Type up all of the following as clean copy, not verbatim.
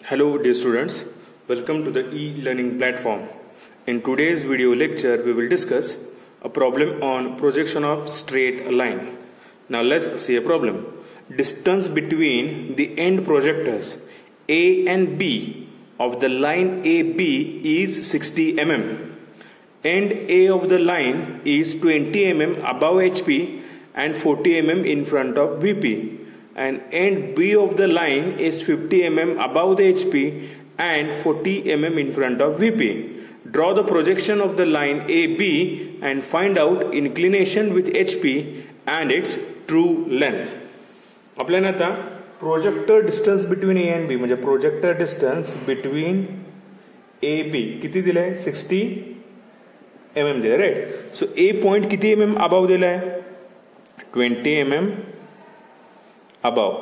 Hello dear students, welcome to the e-learning platform. In today's video lecture we will discuss a problem on projection of straight line. Now let's see a problem. Distance between the end projectors A and B of the line AB is 60 mm. End A of the line is 20 mm above HP and 40 mm in front of VP. And end B of the line is 50 mm above the HP and 40 mm in front of VP. Draw the projection of the line AB and find out inclination with HP and its true length. आपल्याला आता projector distance between A and B म्हणजे projector distance between A B किती दिलाय 60 mm दिलाय right. So A point किती mm above दिलाय 20 mm above.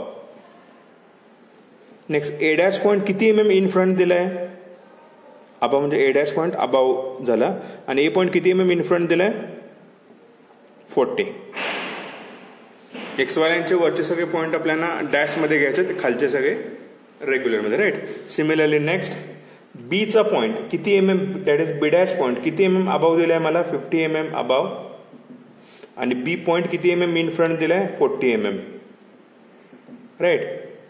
Next A dash point किती mm in front दिलाय अबाव म्हणजे ए डॅश पॉइंट अबाव झाला आणि ए पॉइंट किती mm इन फ्रंट दिलाय 40. एक्स वाय लाईनचे वरचे सगळे पॉइंट आपल्याला डॅश मध्ये घ्यायचे ते खालचे सगळे रेग्युलर मध्ये राईट. सिमिलरली नेक्स्ट बी चा पॉइंट किती mm that is B dash point किती mm अबाव दिलाय मला 50 mm अबाव आणि बी पॉइंट किती mm इन फ्रंट दिलाय 40 mm राईट.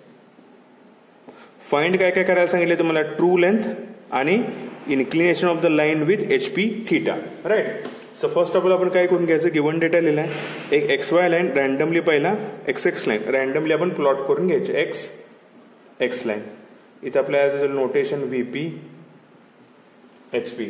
फाइंड काय काय करायला सांगितले तुम्हाला ट्रू लेंथ आणि inclination of the line with HP theta right. So first of all आपण काय करून घ्यायचं गिवन डेटा लिहिलाय एक एक्स वाय लाईन रॅन्डमली पहिला एक्स लाईन रॅन्डमली आपण प्लॉट करून घ्यायचे एक्स लाईन. इथे आपल्याला notation VP HP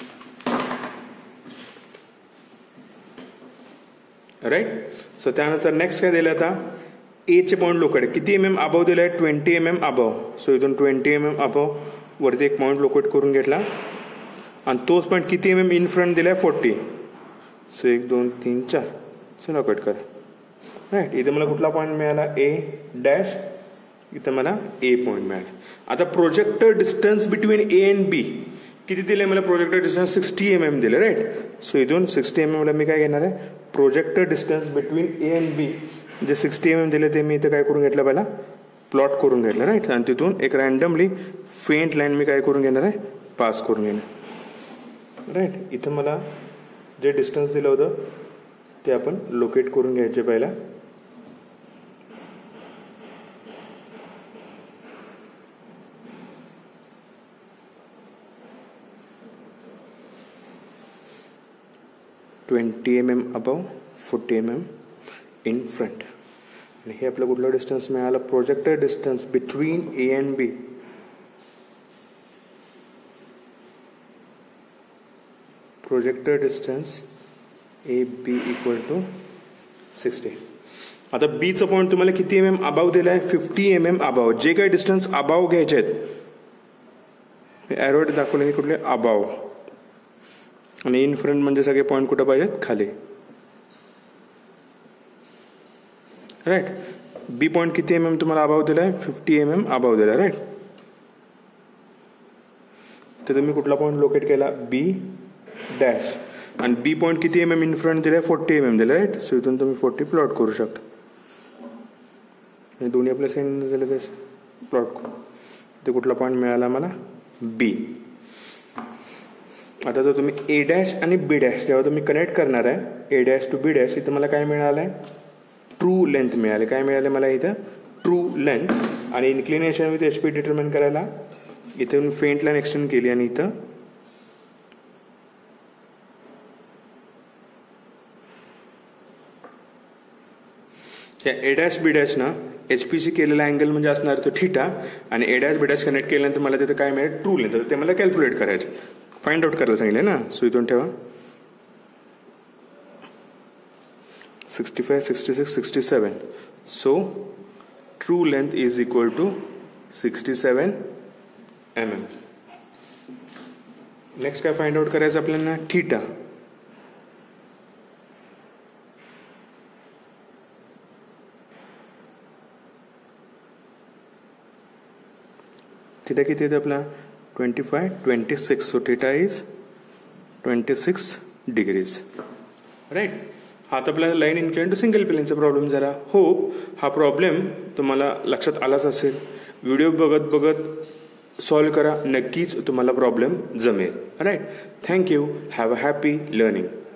right. So त्यानंतर नेक्स्ट काय दिलं आता ए चे पॉइंट लोकेट किती mm अबाव दिलाय 20 mm अबाव. सो इथून 20 mm अबाव वरती एक पॉइंट लोकेट करून घेतला आणि तोच पॉइंट किती mm इन फ्रंट दिलाय 40. सो 1 2 3 4 सो लोकेट करा राईट. इथे मला कुठला पॉइंट मिळाला ए डॅश इथे मला ए पॉइंट मिळाला. आता projector distance between A and B किती दिले मला प्रोजेक्टर डिस्टन्स 60 mm दिले राईट. सो इथून 60 mm ला मी काय घेणार आहे projector distance between A and B जे 60 mm दिले ते मी इथे काय करून घेतलं पहिला प्लॉट करून घेतलं राईट. आणि तिथून एक रॅन्डमली फेंट लाईन मी काय करून घेणार आहे पास करून घेणार राईट. इथं मला जे डिस्टन्स दिलं होतं ते आपण लोकेट करून घ्यायचे पहिला. $20 mm above 40 mm in front. आणि हे आपलं कुठलं डिस्टन्स मिळालं projector distance between A and B projector distance A B equal to 60. आता बीचं पॉईंट तुम्हाला किती mm अबाव दिलाय 50 mm अबाव. जे काही डिस्टन्स अबाव घ्यायचे आहेत ॲरोड दाखवले हे कुठले अबाव आणि इन फ्रंट म्हणजे सगळे पॉईंट कुठं पाहिजेत खाली राईट. बी पॉइंट किती mm तुम्हाला अबाव दिलाय 50 mm अबाव दिलाय राईट. तर तुम्ही कुठला पॉइंट लोकेट केला बी डॅश आणि बी पॉइंट किती mm इन फ्रंट दिलाय 40 mm दिलाय राईट. सो इथून तुम्ही 40 प्लॉट करू शकता. हे दोन्ही आपल्या सेंड झाले ते प्लॉट करू. ते कुठला पॉइंट मिळाला मला बी. आता जर तुम्ही ए डॅश आणि बी डॅश जेव्हा तुम्ही कनेक्ट करणार आहे A dash to B dash इथं मला काय मिळालंय ट्रू लेंथ मिळाले. काय मिळाले मला इथं ट्रू लेंथ आणि इन्क्लिनेशन विथ HP डिटर्मिन करायला इथून फेंट लाईन एक्सटेंड केली आणि इथं त्या ए डॅश बी डॅश ना HPशी केलेला अँगल म्हणजे असणार तो थीटा आणि A dash B dash connect केल्यानंतर मला तिथं काय मिळेल ट्रू लेंथ. ते मला कॅल्क्युलेट करायचं फाइंड आउट करायला सांगितलं ना. सो इथून ठेवा 65 66 67. So true length is equal to 67 mm. Next काय फाइंड आउट करायचं आपल्याला थीटा. थीटा किती येते आपला 25 26. So theta is 26 degrees right. हा तर आपल्याला लाईन इन्क्लाइन टू सिंगल प्लेनचा प्रॉब्लेम झाला. होप हा प्रॉब्लेम तुम्हाला लक्षात आलाच असेल. व्हिडिओ बघत बघत सॉल्व करा, नक्कीच तुम्हाला प्रॉब्लेम जमेल. Right. Thank you. Have a happy learning.